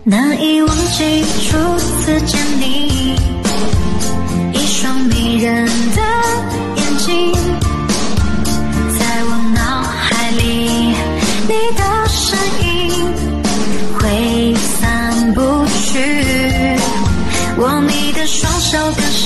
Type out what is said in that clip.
难以忘记初次见你，一双迷人的眼睛，在我脑海里，你的身影挥散不去。握你的双手更